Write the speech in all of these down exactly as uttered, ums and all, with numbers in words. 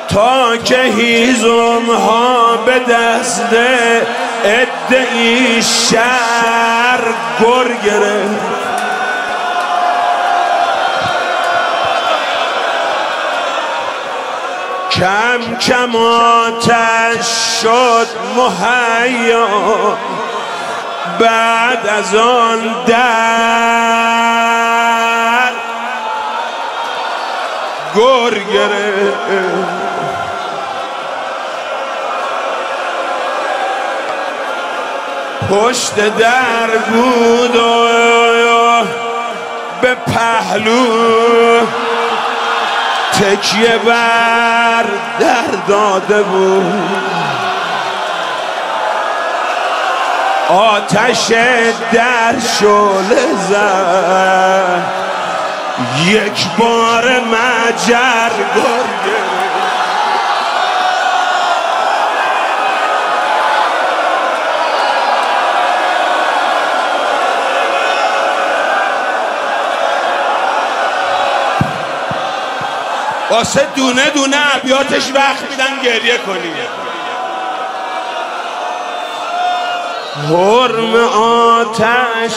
تا که هیزم ها به دست ادعی شر گر گرفت. کم کم آتش شد مهیا بعد از آن در گر گرفت. پشت در بود و به پهلو تکیه بر در داده بود. آتش در شعله زد یک بار مجر گرگه. واسه دونه دونه ابیاتش وقت میدن گریه کنی. حرم آتش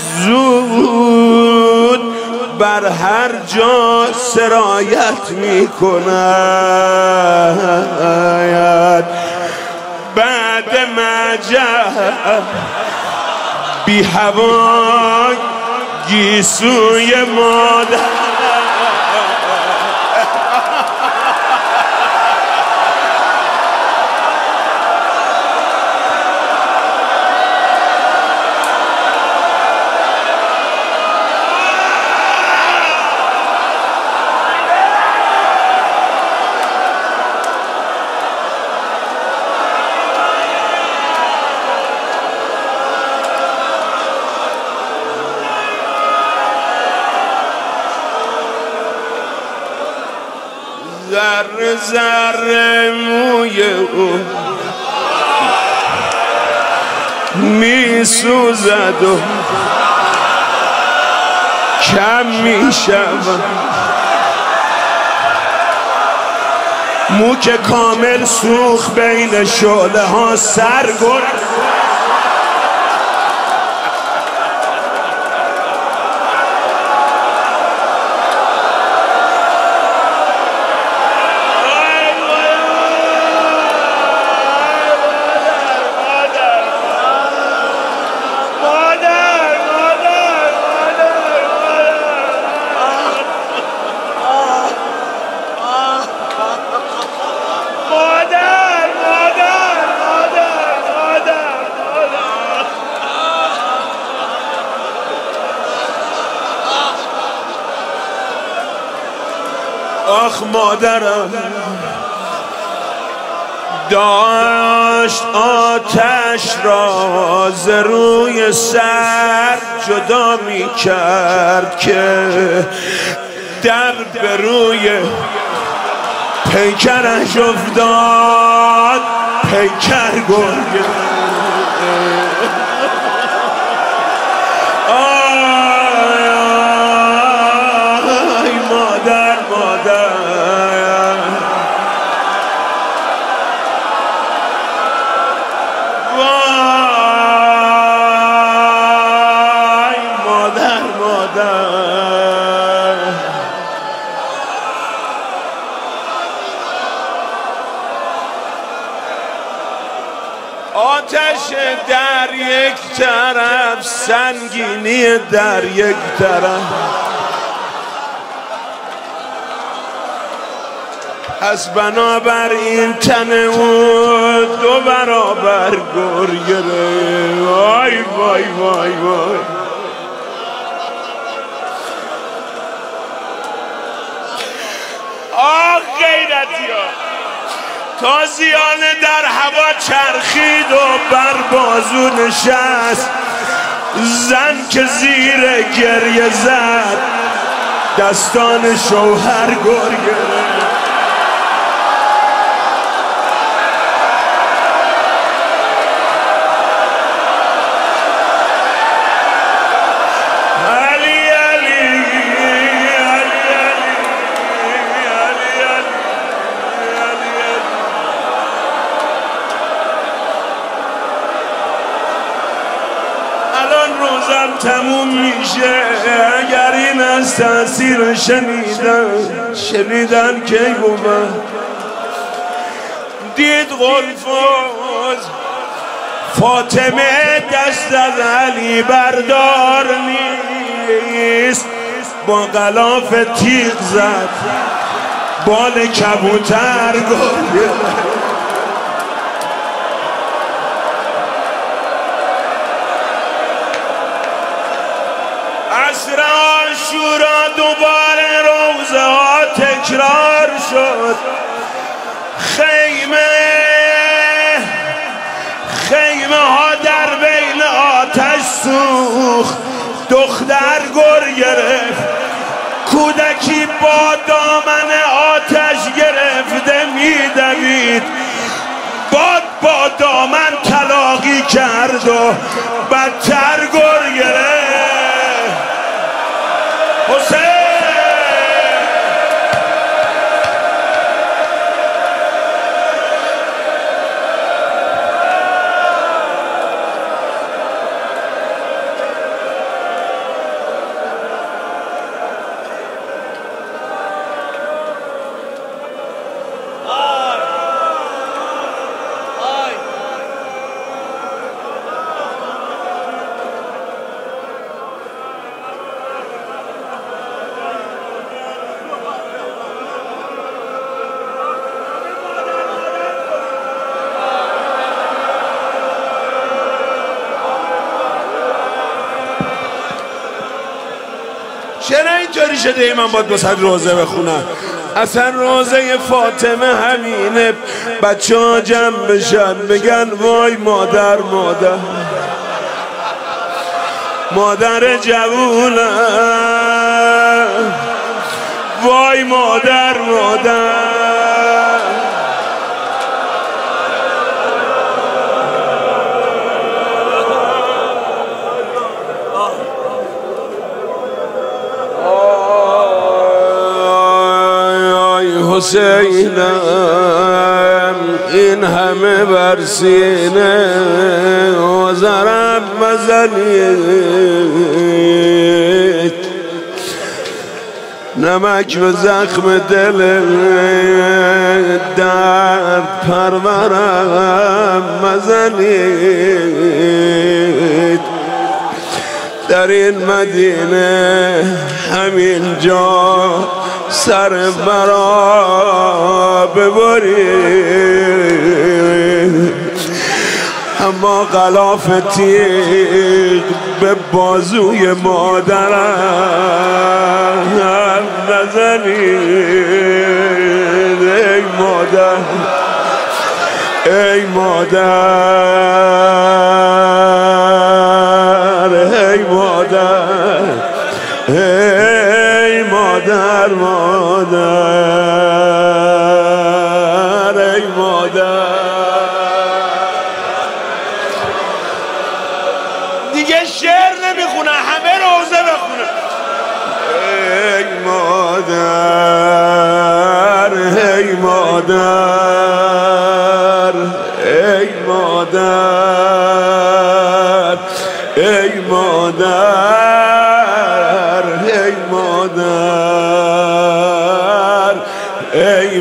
زود بر هر جا سرایت میکند. بعد مجر بی هوا گیسوی مادر ذره ذره موی او می سوزد و کم می شود. مو که کامل سوخ بین شعله ها سرگرد. آخ مادرم داشت آتش را ز روی سر جدا می کرد که در به روی پیکرش افتاد. پیکر گرگه آی مادر مادر وای مادر مادر آتش در یک طرف سنگینی در یک طرف. پس بنابراین تن او دو برابر گر گرفت. وای وای وای وای آه غیرتیا تازیانه در هوا چرخید و بر بازو نشست. زن که زیر گریه زد دستان شوهر گر گرفت. تموم میشه اگر این از تأثیر شنیدن شنیدن کی بود دید غلفاز فاطمه دست از علی بردار نیست با غلاف تیغ زد بال کبوتر گفت عصر عاشورا دوباره روزه ها تکرار شد خیمه خیمه ها در بین آتش سوخت دختر گر گرفت کودکی با دامن آتش گرفته میدوید باد با دامن تلاقی کرد و بدتر گر گرفت حسین چرا اینطوری شده ای من باید بسید روزه بخونم اصلا روزه فاطمه همینه بچه ها جمع بشن بگن وای مادر مادر مادر جوونم وای مادر مادر حسینم این همه بر سینه آذرم مزنید نمک به زخم دل درد پرورم مزنید در این مدینه همین جا سر برا ببرید اما غلاف تیغ به بازوی مادرم نزنید ای مادر ای مادر ای مادر ای مادر مادر ای مادر دیگه شعر نمیخونه همه روزه بخونه ای مادر ای مادر ای مادر ای مادر ای مادر ای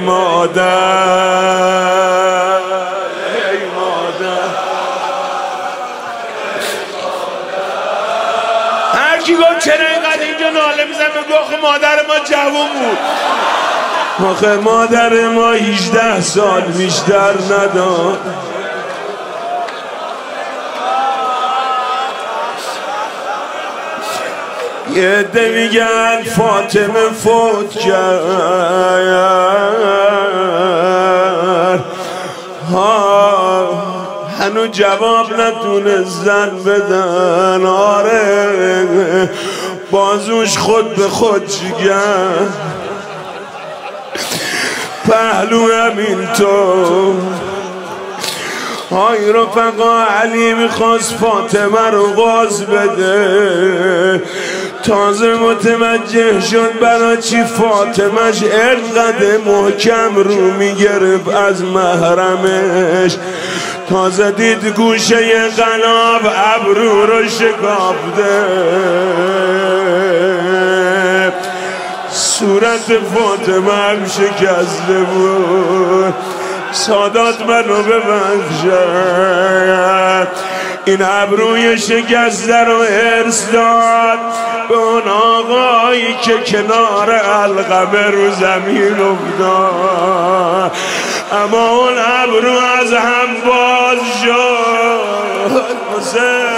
مادر ای مادر هر کی گفت چرا اینقدر اینجا ناله میزن بگو آخه مادر ما جوون بود آخه مادر ما هجده سال بیشتر نداد یه عده میگن فاطمه فوت کرد ها هنو جواب نتونستن بدن آره بازوش خود به خود جگر پهلو همینطور های رفقا علی میخواست فاطمه رو غاز بده تازه متوجه شد برای چی فاطمهش اینقدر محکم رو میگرفت از محرمش. تازه دید گوشه قناب ابرو رو شکافته، صورت فاطمه هم شکسته بود. سادات منو ببخشد، این ابروی شکسته رو ارث داد به اون آقایی که کنار علقمه رو زمین افتاد، اما اون ابرو از هم باز شد.